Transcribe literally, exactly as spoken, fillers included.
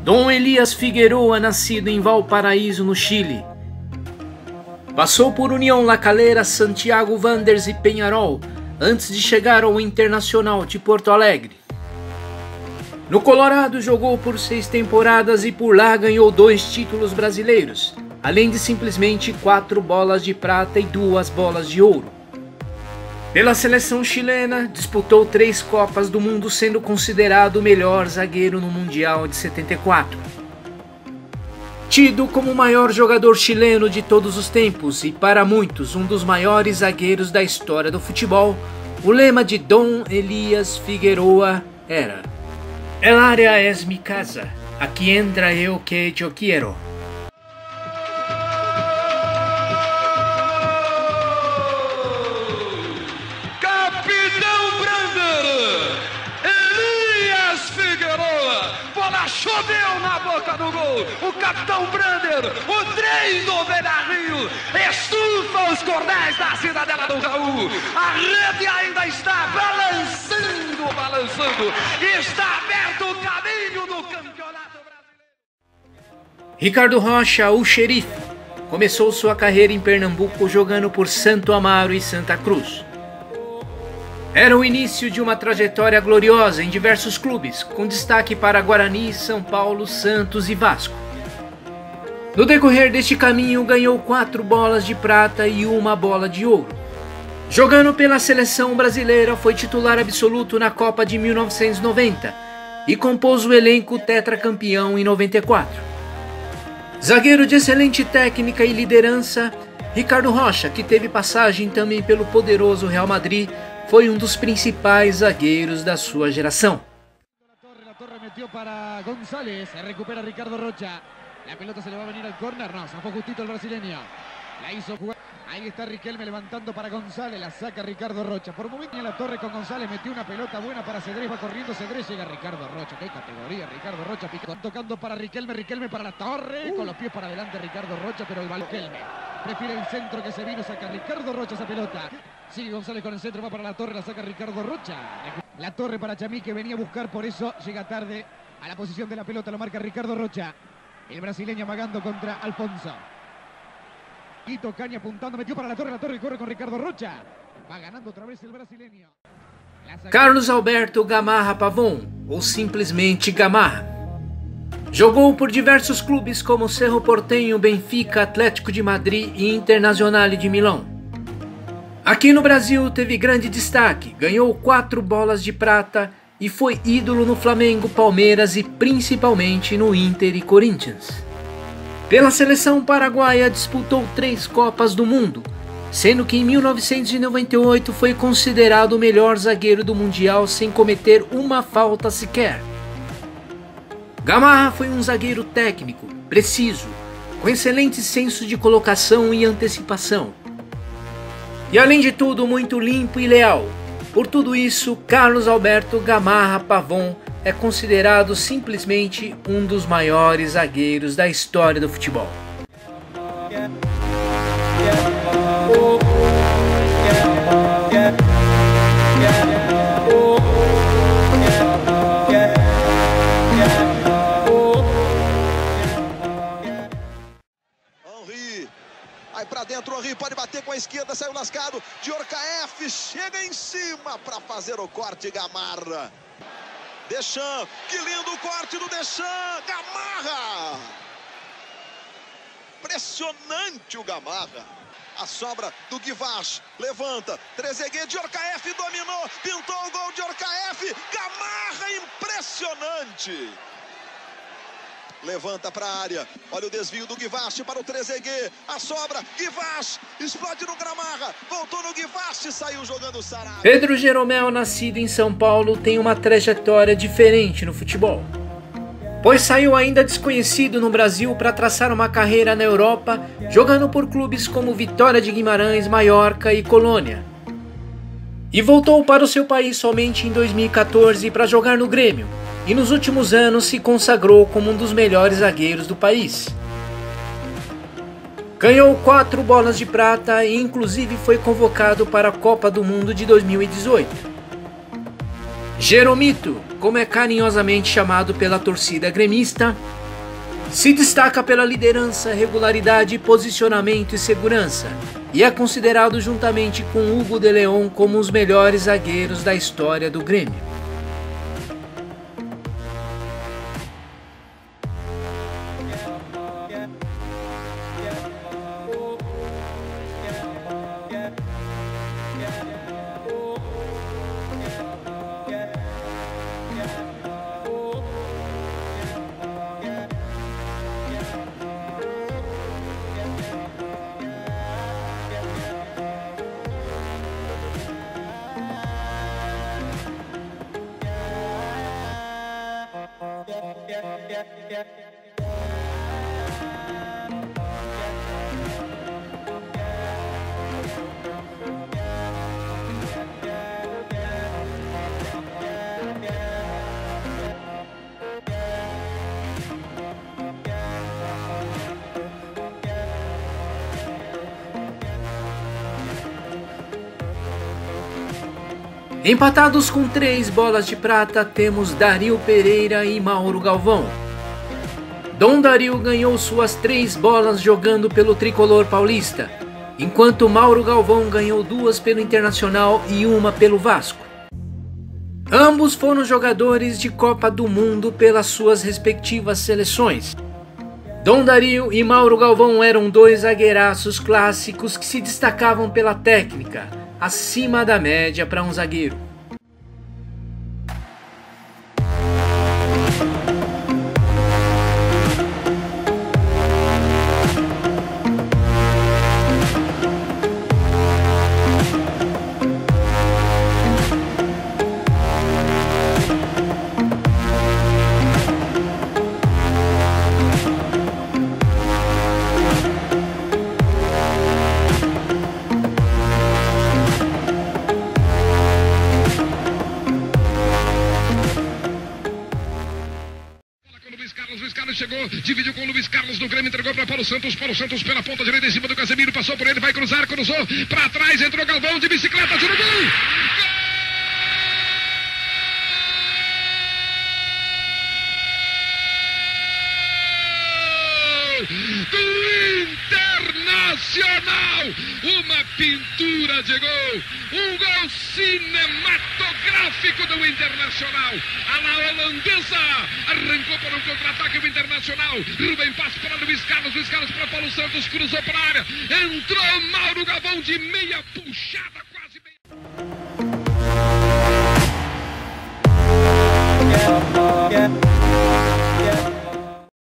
Dom Elias Figueroa, nascido em Valparaíso, no Chile. Passou por União La Calera, Santiago Wanderers e Peñarol, antes de chegar ao Internacional de Porto Alegre. No Colorado jogou por seis temporadas e por lá ganhou dois títulos brasileiros, além de simplesmente quatro bolas de prata e duas bolas de ouro. Pela seleção chilena, disputou três Copas do Mundo, sendo considerado o melhor zagueiro no Mundial de setenta e quatro. Tido como o maior jogador chileno de todos os tempos e para muitos um dos maiores zagueiros da história do futebol, o lema de Dom Elias Figueroa era: "El área es mi casa, aqui entra eu que yo quiero". Choveu na boca do gol, o capitão Brander, o trem do Beira-Rio, estufa os cordéis da Cidadela do Raul, a rede ainda está balançando, balançando, está aberto o caminho do Campeonato Brasileiro. Ricardo Rocha, o xerife, começou sua carreira em Pernambuco jogando por Santo Amaro e Santa Cruz. Era o início de uma trajetória gloriosa em diversos clubes, com destaque para Guarani, São Paulo, Santos e Vasco. No decorrer deste caminho, ganhou quatro bolas de prata e uma bola de ouro. Jogando pela seleção brasileira, foi titular absoluto na Copa de mil novecentos e noventa e compôs o elenco tetracampeão em noventa e quatro. Zagueiro de excelente técnica e liderança, Ricardo Rocha, que teve passagem também pelo poderoso Real Madrid, foi um dos principais zagueiros da sua geração. La Torre metió para González, recupera Ricardo Rocha. La pelota se le va a venir al córner, no, zafó justito el brasileño. La hizo jugar. Ahí está Riquelme levantando para González, la saca Ricardo Rocha. Por un momento en la Torre con González metió una pelota buena para Cedrés, va corriendo Cedrés, llega Ricardo Rocha. Qué categoría, Ricardo Rocha, picando, tocando para Riquelme, Riquelme para la Torre, con los pies para adelante Ricardo Rocha, pero el Riquelme prefiere el centro que se vino, saca Ricardo Rocha esa pelota. Sigue González con el centro, va para la Torre, la saca Ricardo Rocha. La Torre para Chamí, que venía a buscar, por eso llega tarde a la posición de la pelota, lo marca Ricardo Rocha. El brasileño amagando contra Alfonso. Quito Caña apuntando, metió para la Torre, la Torre corre con Ricardo Rocha. Va ganando otra vez el brasileño. Carlos Alberto Gamarra Pavon, ou simplesmente Gamarra. Jogou por diversos clubes como Cerro Porteño, Benfica, Atlético de Madrid e Internazionale de Milão. Aqui no Brasil teve grande destaque, ganhou quatro bolas de prata e foi ídolo no Flamengo, Palmeiras e principalmente no Inter e Corinthians. Pela seleção paraguaia disputou três Copas do Mundo, sendo que em mil novecentos e noventa e oito foi considerado o melhor zagueiro do Mundial sem cometer uma falta sequer. Gamarra foi um zagueiro técnico, preciso, com excelente senso de colocação e antecipação. E além de tudo, muito limpo e leal. Por tudo isso, Carlos Alberto Gamarra Pavon é considerado simplesmente um dos maiores zagueiros da história do futebol. Henry, aí pra dentro, Henry pode bater com a esquerda, saiu lascado, Djorkaeff chega em cima para fazer o corte, Gamarra. Deschamps, que lindo o corte do Deschamps, Gamarra! Impressionante o Gamarra. A sobra do Guivache, levanta, Trezeguet, Djorkaeff dominou, pintou o gol, Djorkaeff, Gamarra, impressionante! Levanta para a área, olha o desvio do Guivache para o Trezeguet, a sobra, Guivache, explode no Gamarra, voltou no Guivache, saiu jogando o Sarabia. Pedro Jeromel, nascido em São Paulo, tem uma trajetória diferente no futebol, pois saiu ainda desconhecido no Brasil para traçar uma carreira na Europa, jogando por clubes como Vitória de Guimarães, Mallorca e Colônia. E voltou para o seu país somente em dois mil e quatorze para jogar no Grêmio, e nos últimos anos se consagrou como um dos melhores zagueiros do país. Ganhou quatro bolas de prata e inclusive foi convocado para a Copa do Mundo de dois mil e dezoito. Jeromito, como é carinhosamente chamado pela torcida gremista, se destaca pela liderança, regularidade, posicionamento e segurança, e é considerado juntamente com Hugo de León como os melhores zagueiros da história do Grêmio. Empatados com três bolas de prata, temos Dario Pereira e Mauro Galvão. Dom Dario ganhou suas três bolas jogando pelo tricolor paulista, enquanto Mauro Galvão ganhou duas pelo Internacional e uma pelo Vasco. Ambos foram jogadores de Copa do Mundo pelas suas respectivas seleções. Dom Dario e Mauro Galvão eram dois zagueiraços clássicos que se destacavam pela técnica, acima da média para um zagueiro. Chegou, dividiu com o Luiz Carlos do Grêmio, entregou para Paulo Santos, Paulo Santos pela ponta direita em cima do Casemiro, passou por ele, vai cruzar, cruzou, para trás, entrou Galvão de bicicleta, tirou gol! Do Internacional, uma pintura de gol, um gol cinematográfico do Internacional, a la holandesa, arrancou para um contra-ataque o Internacional, Rubem passa para Luiz Carlos, Luiz Carlos para Paulo Santos, cruzou para a área, entrou Mauro Galvão de meia puxada.